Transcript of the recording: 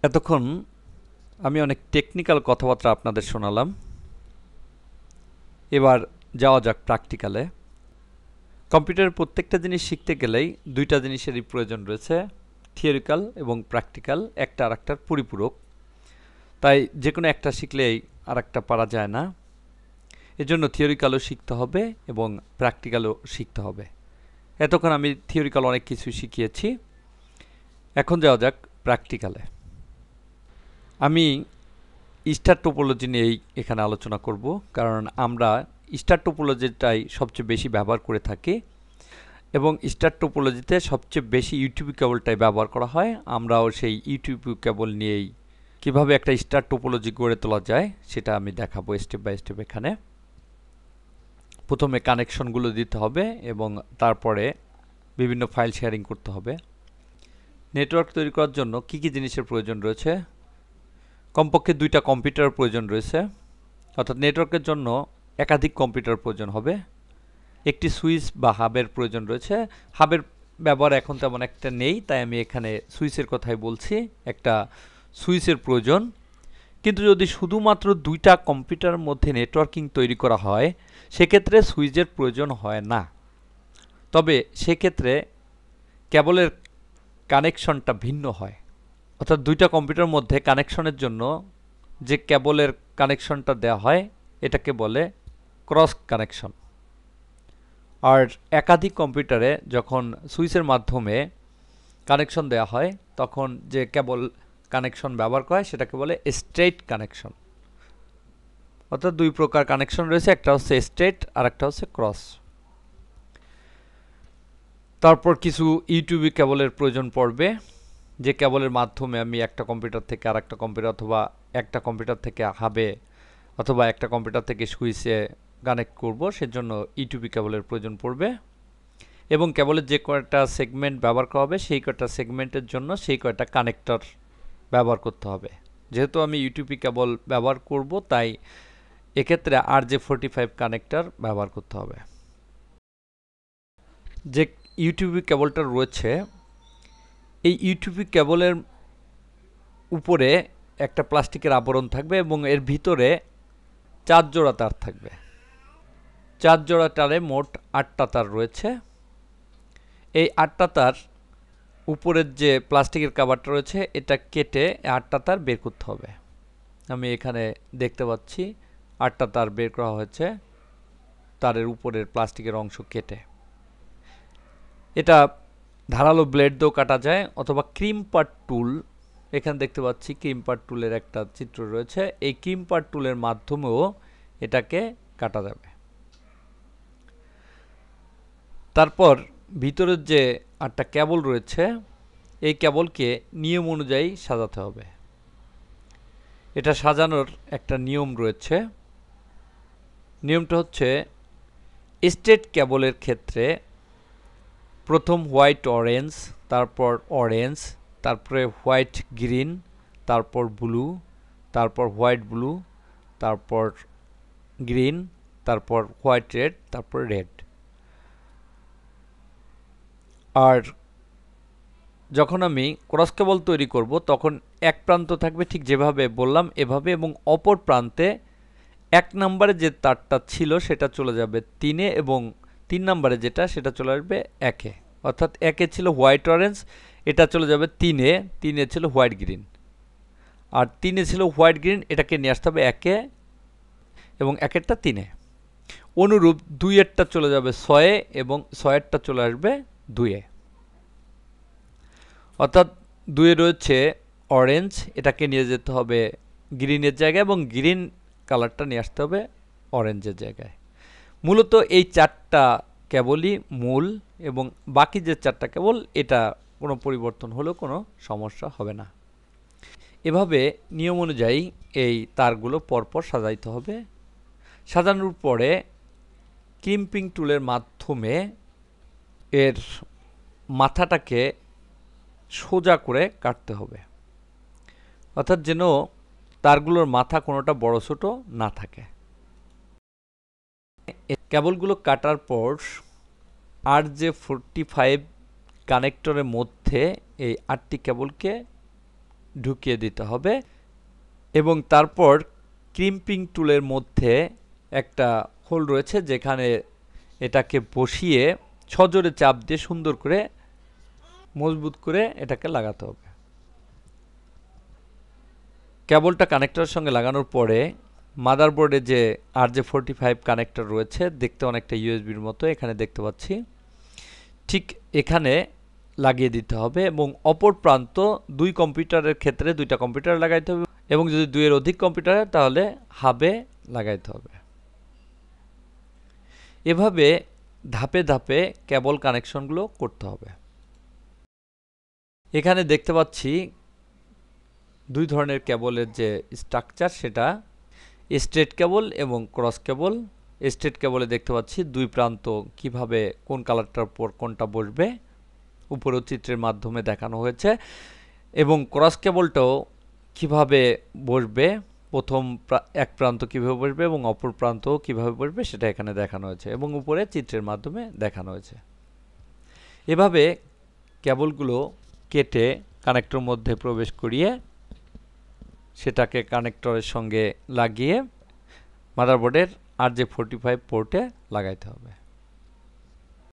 এতক্ষণ আমি অনেক টেকনিক্যাল কথাবার্তা আপনাদের শোনালাম। এবার যাওয়া যাক প্র্যাকটিক্যালে। কম্পিউটারের প্রত্যেকটা জিনিস শিখতে গেলেই দুইটা জিনিসেরই প্রয়োজন রয়েছে, থিওরিক্যাল এবং প্র্যাকটিক্যাল, একটা আরেকটার পরিপূরক। তাই যে কোনো একটা শিখলেই আরেকটা পারা যায় না, এজন্য থিওরিক্যালও শিখতে হবে এবং প্র্যাকটিক্যালও শিখতে হবে। এতক্ষণ আমি থিওরিক্যাল অনেক কিছু শিখিয়েছি, এখন যাওয়া যাক প্র্যাকটিক্যালে। আমি স্টার টোপোলজি নিয়েই এখানে আলোচনা করব, কারণ আমরা স্টার টোপোলজিটাই সবচেয়ে বেশি ব্যবহার করে থাকি এবং স্টার টোপোলজিতে সবচেয়ে বেশি ইউটিউব কেবলটাই ব্যবহার করা হয়। আমরাও সেই ইউটিউব কেবল নিয়েই কিভাবে একটা স্টার টোপোলজি গড়ে তোলা যায় সেটা আমি দেখাবো স্টেপ বাই স্টেপ। এখানে প্রথমে কানেকশনগুলো দিতে হবে এবং তারপরে বিভিন্ন ফাইল শেয়ারিং করতে হবে। নেটওয়ার্ক তৈরি করার জন্য কি কি জিনিসের প্রয়োজন রয়েছে? কমপক্ষে দুইটা কম্পিউটার প্রয়োজন রয়েছে, অর্থাৎ নেটওয়ার্কের জন্য একাধিক কম্পিউটার প্রয়োজন হবে। একটি সুইচ বা হাবের প্রয়োজন রয়েছে। হাবের ব্যবহার এখন তেমন একটা নেই, তাই আমি এখানে সুইচের কথাই বলছি। একটা সুইচের প্রয়োজন। কিন্তু যদি শুধুমাত্র দুইটা কম্পিউটারের মধ্যে নেটওয়ার্কিং তৈরি করা হয় সেক্ষেত্রে সুইচের প্রয়োজন হয় না, তবে সেক্ষেত্রে কেবলের কানেকশনটা ভিন্ন হয়। অর্থাৎ দুইটা কম্পিউটারের মধ্যে কানেকশনের জন্য যে কেবলের কানেকশনটা দেওয়া হয় এটাকে বলে ক্রস কানেকশন। আর একাধিক কম্পিউটারে যখন সুইচের মাধ্যমে কানেকশন দেওয়া হয় তখন যে কেবল কানেকশন ব্যবহার করা হয় সেটাকে বলে স্ট্রেইট কানেকশন। অর্থাৎ দুই প্রকার কানেকশন রয়েছে, একটা হচ্ছে স্ট্রেইট আর একটা হচ্ছে ক্রস। তারপর কিছু ইউটিউবি কেবলের প্রয়োজন পড়বে, যে কেবলের মাধ্যমে আমি একটা কম্পিউটার থেকে আর একটা কম্পিউটার অথবা একটা কম্পিউটার থেকে হাবে অথবা একটা কম্পিউটার থেকে সুইচে কানেক্ট করব, সেজন্য ইউটিউবি কেবলের প্রয়োজন পড়বে। এবং কেবলের যে কয়টা সেগমেন্ট ব্যবহার করা হবে সেই কয়টা সেগমেন্টের জন্য সেই কয়টা কানেক্টর ব্যবহার করতে হবে। যেহেতু আমি ইউটিউবি কেবল ব্যবহার করব তাই এক্ষেত্রে RJ45 কানেক্টর ব্যবহার করতে হবে। যে ইউটিউবি কেবলটা রয়েছে এই ইউটিউবি কেবলের উপরে একটা প্লাস্টিকের আবরণ থাকবে এবং এর ভিতরে 4 জোড়া তার থাকবে। 4 জোড়া তারে মোট 8টা তার রয়েছে। এই 8টা তার উপরের যে প্লাস্টিকের কভারটা রয়েছে এটা কেটে 8টা তার বের করতে হবে। আমি এখানে দেখতে পাচ্ছি 8টা তার বের করা হয়েছে তারের উপরের প্লাস্টিকের অংশ কেটে। এটা ধারালো ব্লেড দিয়েও কাটা যায় অথবা ক্রিম্পার টুল, এখানে দেখতে পাচ্ছি ক্রিম্পার টুলের একটা চিত্র রয়েছে, এই ক্রিম্পার টুলের মাধ্যমেও এটাকে কাটা যাবে। তারপর ভিতরের যে 8টা কেবল রয়েছে এই কেবলকে নিয়ম অনুযায়ী সাজাতে হবে। এটা সাজানোর একটা নিয়ম রয়েছে। নিয়মটা হচ্ছে স্ট্রেট কেবলের ক্ষেত্রে প্রথম হোয়াইট অরেঞ্জ, তারপর অরেঞ্জ, তারপরে হোয়াইট গ্রিন, তারপর ব্লু, তারপর হোয়াইট ব্লু, তারপর গ্রিন, তারপর হোয়াইট রেড, তারপর রেড। আর যখন আমি ক্রস কেবল তৈরি করব তখন এক প্রান্ত থাকবে ঠিক যেভাবে বললাম এভাবে, এবং অপর প্রান্তে 1 নম্বরে যে তারটা ছিল সেটা চলে যাবে 3-এ এবং 3 নম্বরে যেটা সেটা চলে আসবে 1-এ। অর্থাৎ 1-এ ছিল হোয়াইট অরেঞ্জ, এটা চলে যাবে 3-এ, 3-এ ছিল হোয়াইট গ্রিন। আর 3-এ ছিল হোয়াইট গ্রিন, এটাকে নিয়ে আসতে হবে 1-এ এবং 1-এরটা 3-এ। অনুরূপ 2-এরটা চলে যাবে 6-এ এবং 6-এরটা চলে আসবে 2-এ। অর্থাৎ 2-এ রয়েছে অরেঞ্জ, এটাকে নিয়ে যেতে হবে গ্রিনের জায়গায় এবং গ্রিন কালারটা নিয়ে আসতে হবে অরেঞ্জের জায়গায়। মূলত এই 4টা কেবলই মূল এবং বাকি যে 4টা কেবল এটা কোনো পরিবর্তন হলেও কোনো সমস্যা হবে না। এভাবে নিয়ম অনুযায়ী এই তারগুলো পরপর সাজাইতে হবে। সাজানোর পরে ক্রিম্পিং টুলের মাধ্যমে এর মাথাটাকে সোজা করে কাটতে হবে, অর্থাৎ যেন তারগুলোর মাথা কোনোটা বড় ছোট না থাকে। কেবলগুলো কাটার পর RJ45 কানেক্টরের মধ্যে এই 8টি কেবলকে ঢুকিয়ে দিতে হবে এবং তারপর ক্রিম্পিং টুলের মধ্যে একটা হোল রয়েছে যেখানে এটাকে বসিয়ে সজোরে চাপ দিয়ে সুন্দর করে মজবুত করে এটাকে লাগাতে হবে। কেবলটা কানেক্টরের সঙ্গে লাগানোর পরে মাদারবোর্ডে যে RJ45 কানেক্টর রয়েছে, দেখতে অনেকটা ইউএসবির মতো, এখানে দেখতে পাচ্ছি, ঠিক এখানে লাগিয়ে দিতে হবে এবং অপর প্রান্ত দুই কম্পিউটারের ক্ষেত্রে দুইটা কম্পিউটার লাগাইতে হবে এবং যদি দুইয়ের অধিক কম্পিউটারে তাহলে হাবে লাগাইতে হবে। এভাবে ধাপে ধাপে কেবল কানেকশনগুলো করতে হবে। এখানে দেখতে পাচ্ছি দুই ধরনের কেবলের যে স্ট্রাকচার, সেটা স্ট্রেট কেবল এবং ক্রস কেবল। স্ট্রেট কেবলে দেখতে পাচ্ছি দুই প্রান্ত কিভাবে কোন কালারটার উপর কোনটা বসবে উপরেও চিত্রের মাধ্যমে দেখানো হয়েছে এবং ক্রস কেবলটাও কিভাবে বসবে, প্রথম এক প্রান্ত কিভাবে বসবে এবং অপর প্রান্তও কিভাবে বসবে সেটা এখানে দেখানো হয়েছে এবং উপরে চিত্রের মাধ্যমে দেখানো হয়েছে। এভাবে কেবলগুলো কেটে কানেক্টর মধ্যে প্রবেশ করিয়ে সেটাকে কানেক্টরের সঙ্গে লাগিয়ে মাদারবোর্ডের RJ45 পোর্টে লাগাইতে হবে।